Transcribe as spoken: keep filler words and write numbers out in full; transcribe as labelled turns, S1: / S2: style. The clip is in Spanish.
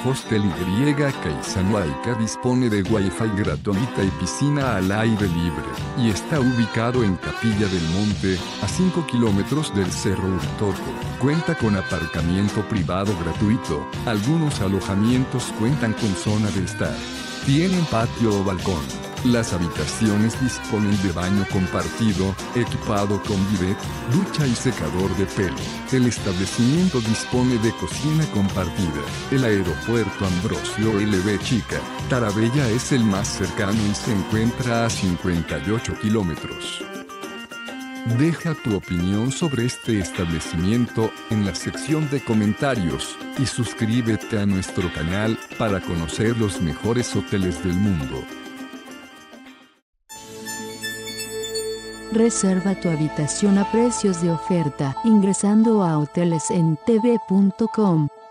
S1: Hostel Y. Keizanwaika dispone de Wi-Fi gratuita y piscina al aire libre, y está ubicado en Capilla del Monte, a cinco kilómetros del Cerro Uritorco. Cuenta con aparcamiento privado gratuito. Algunos alojamientos cuentan con zona de estar. Tienen patio o balcón. Las habitaciones disponen de baño compartido, equipado con bidet, ducha y secador de pelo. El establecimiento dispone de cocina compartida. El aeropuerto Ambrosio L B Chica, Tarabella es el más cercano y se encuentra a cincuenta y ocho kilómetros. Deja tu opinión sobre este establecimiento en la sección de comentarios y suscríbete a nuestro canal para conocer los mejores hoteles del mundo.
S2: Reserva tu habitación a precios de oferta ingresando a hoteles en t v punto com.